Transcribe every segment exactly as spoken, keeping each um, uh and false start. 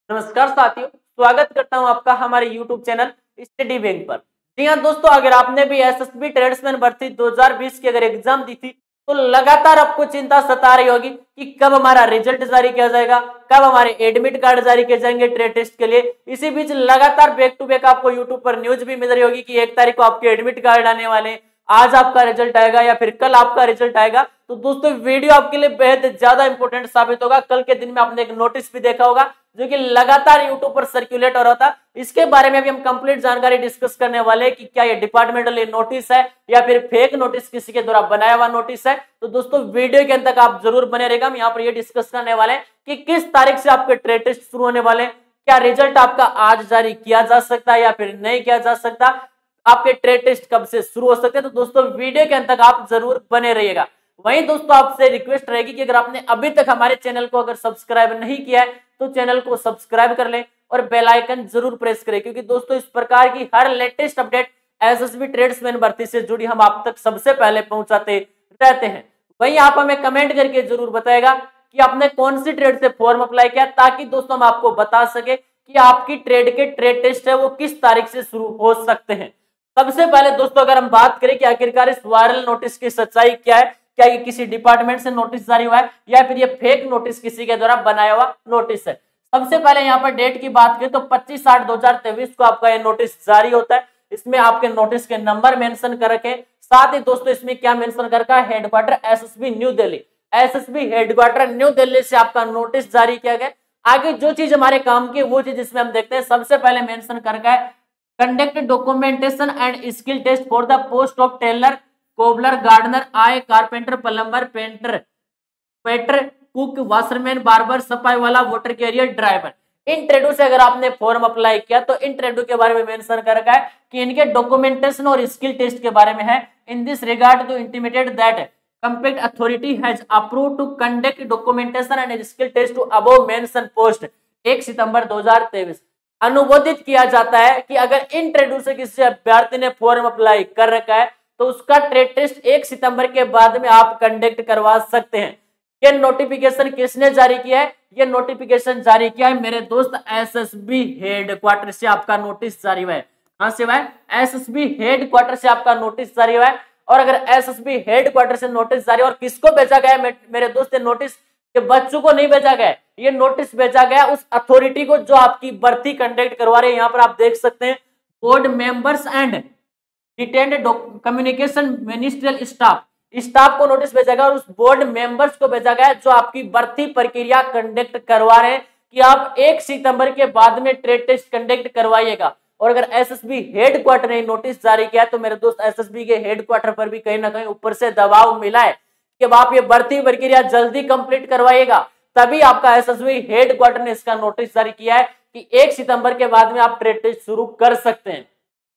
नमस्कार साथियों, स्वागत करता हूं आपका हमारे यूट्यूब चैनल स्टडी बैंक पर। जी हाँ दोस्तों, अगर आपने भी एसएसबी ट्रेड्समैन भर्ती दो हज़ार बीस की अगर एग्जाम दी थी तो लगातार आपको चिंता सता रही होगी कि कब हमारा रिजल्ट जारी किया जाएगा, कब हमारे एडमिट कार्ड जारी किए जाएंगे ट्रेड टेस्ट के लिए। इसी बीच लगातार बैक टू बैक आपको यूट्यूब पर न्यूज भी मिल रही होगी कि एक तारीख को आपके एडमिट कार्ड आने वाले, आज आपका रिजल्ट आएगा या फिर कल आपका रिजल्ट आएगा। तो दोस्तों वीडियो आपके लिए बेहद ज्यादा इंपॉर्टेंट साबित होगा। कल के दिन में आपने एक नोटिस भी देखा होगा जो कि लगातार यूट्यूब पर सर्कुलेट हो रहा था। इसके बारे में भी हम कंप्लीट जानकारी डिस्कस करने वाले हैं कि क्या ये डिपार्टमेंटल नोटिस है या फिर फेक नोटिस किसी के द्वारा बनाया हुआ नोटिस है। तो दोस्तों वीडियो के अंत तक आप जरूर बने रहेगा। हम यहाँ पर ये डिस्कस करने वाले हैं कि किस तारीख से आपके ट्रेड टेस्ट शुरू होने वाले हैं, क्या रिजल्ट आपका आज जारी किया जा सकता है या फिर नहीं किया जा सकता, आपके ट्रेड टेस्ट कब से शुरू हो सकते हैं। तो दोस्तों वीडियो के अंत तक आप जरूर बने रहिएगा। वहीं दोस्तों आपसे रिक्वेस्ट रहेगी कि अगर आपने अभी तक हमारे चैनल को अगर सब्सक्राइब नहीं किया है तो चैनल को सब्सक्राइब कर लें और बेल आइकन जरूर प्रेस करें, क्योंकि दोस्तों इस प्रकार की हर लेटेस्ट अपडेट एसएसबी ट्रेड्समैन भर्ती से जुड़ी हम आप तक सबसे पहले पहुंचाते रहते हैं। वहीं आप हमें कमेंट करके जरूर बताएगा कि आपने कौन सी ट्रेड से फॉर्म अप्लाई किया, ताकि दोस्तों हम आपको बता सके कि आपकी ट्रेड के ट्रेड टेस्ट है वो किस तारीख से शुरू हो सकते हैं। सबसे पहले दोस्तों अगर हम बात करें कि आखिरकार इस वायरल नोटिस की सच्चाई क्या है, क्या ये किसी डिपार्टमेंट से नोटिस जारी हुआ है या फिर ये फेक नोटिस किसी के द्वारा बनाया हुआ नोटिस है। सबसे पहले यहाँ पर डेट की बात करें तो पच्चीस आठ दो हजार तेईस को आपका ये नोटिस जारी होता है। इसमें आपके नोटिस के नंबर मेंशन कर रखे, साथ ही दोस्तों इसमें क्या मेंशन कर रखा है, headquarter SSB New Delhi, SSB headquarter New Delhi से आपका नोटिस जारी किया गया। आगे जो चीज हमारे काम की वो चीज इसमें हम देखते हैं। सबसे पहले मेंशन कर रखा है conduct documentation and skill test for the post of tailor, cobbler, gardener, आय, कारपेंटर, प्लम्बर, पेंटर, पेटर, कुक, वाशरमैन, बार्बर, सफाई वाला, वाटर कैरियर, ड्राइवर। इन ट्रेडों से अगर आपने फॉर्म अप्लाई किया तो इन ट्रेडों के बारे में मेंशन कर रखा है कि इनके डॉक्यूमेंटेशन और स्किल टेस्ट के बारे में है। In this regard to intimated that compact authority has approved to conduct documentation and skill test to above mention post एक सितंबर दो हजार तेईस। अनुमोदित किया जाता है कि अगर इन ट्रेडों से किसी अभ्यर्थी ने फॉर्म अप्लाई कर रखा है तो उसका ट्रेड टेस्ट एक सितंबर के बाद में आप कंडक्ट करवा सकते हैं। ये नोटिफिकेशन किसने जारी किया है? ये नोटिफिकेशन जारी किया है मेरे दोस्त एसएसबी हेडक्वार्टर से आपका नोटिस जारी हुआ है। कहां से हुआ है? एसएसबी हेडक्वार्टर से आपका नोटिस जारी हुआ है। और अगर एसएसबी हेडक्वार्टर से नोटिस जारी और किसको भेजा गया है मेरे दोस्त, नोटिस के बच्चों को नहीं भेजा गया, ये नोटिस भेजा गया उस अथॉरिटी को जो आपकी भर्ती कंडक्ट करवा रहे हैं। यहाँ पर आप देख सकते हैं board members and detained communication ministerial staff, staff को नोटिस भेजा गया और उस बोर्ड मेंबर्स को भेजा गया जो आपकी भर्ती प्रक्रिया कंडक्ट करवा रहे हैं कि आप एक सितंबर के बाद में ट्रेड टेस्ट कंडक्ट करवाइएगा। और अगर एसएसबी हेडक्वार्टर ने नोटिस जारी किया तो मेरे दोस्त एसएसबी के हेडक्वार्टर पर भी कहीं ना कहीं ऊपर से दबाव मिला है कि अब आप ये भर्ती प्रक्रिया जल्दी कंप्लीट करवाइएगा, तभी आपका एसएसबी हेडक्वार्टर ने इसका नोटिस जारी किया है कि एक सितंबर के बाद में आप ट्रेड टेस्ट शुरू कर सकते हैं।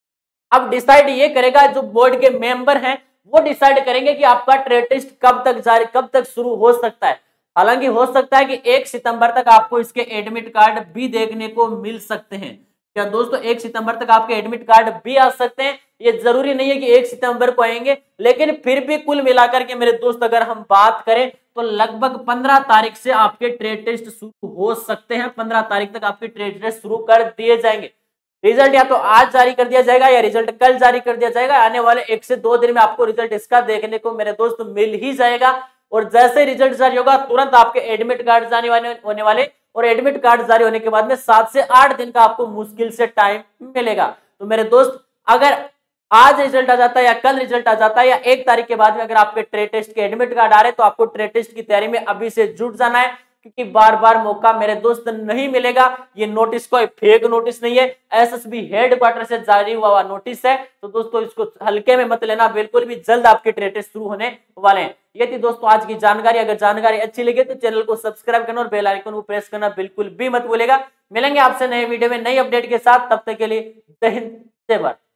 अब डिसाइड ये करेगा जो बोर्ड के मेंबर हैं, वो डिसाइड करेंगे कि आपका ट्रेड टेस्ट कब तक जारी कब तक शुरू हो सकता है। हालांकि हो सकता है कि एक सितंबर तक आपको इसके एडमिट कार्ड भी देखने को मिल सकते हैं। क्या दोस्तों एक सितंबर तक आपके एडमिट कार्ड भी आ सकते हैं? ये जरूरी नहीं है कि एक सितंबर को आएंगे, लेकिन फिर भी कुल मिलाकर के मेरे दोस्त अगर हम बात करें तो लगभग पंद्रह तारीख से आपके ट्रेड टेस्ट शुरू हो सकते हैं। पंद्रह तारीख तक आपके ट्रेड टेस्ट शुरू कर दिए जाएंगे। रिजल्ट या तो आज जारी कर दिया जाएगा या रिजल्ट कल जारी कर दिया जाएगा। आने वाले एक से दो दिन में आपको रिजल्ट इसका देखने को मेरे दोस्त मिल ही जाएगा। और जैसे रिजल्ट जारी होगा तुरंत आपके एडमिट कार्ड जाने वाले होने वाले और एडमिट कार्ड जारी होने के बाद में सात से आठ दिन का आपको मुश्किल से टाइम मिलेगा। तो मेरे दोस्त अगर आज रिजल्ट आ जाता है या कल रिजल्ट आ जाता है या एक तारीख के बाद में अगर आपके ट्रेड टेस्ट के एडमिट कार्ड आ रहे तो आपको ट्रेड टेस्ट की तैयारी में अभी से जुट जाना है, क्योंकि बार बार मौका मेरे दोस्त नहीं मिलेगा। ये नोटिस कोई फेक नोटिस नहीं है, एसएसबी हेडक्वार्टर से जारी हुआ हुआ नोटिस है। तो दोस्तों इसको हल्के में मत लेना, बिल्कुल भी जल्द आपके ट्रेड टेस्ट शुरू होने वाले हैं। ये थी दोस्तों आज की जानकारी। अगर जानकारी अच्छी लगे तो चैनल को सब्सक्राइब करना और बेल आइकन को प्रेस करना बिल्कुल भी मत भूलेगा। मिलेंगे आपसे नए वीडियो में नई अपडेट के साथ, तब तक के लिए जय हिंद जय भारत।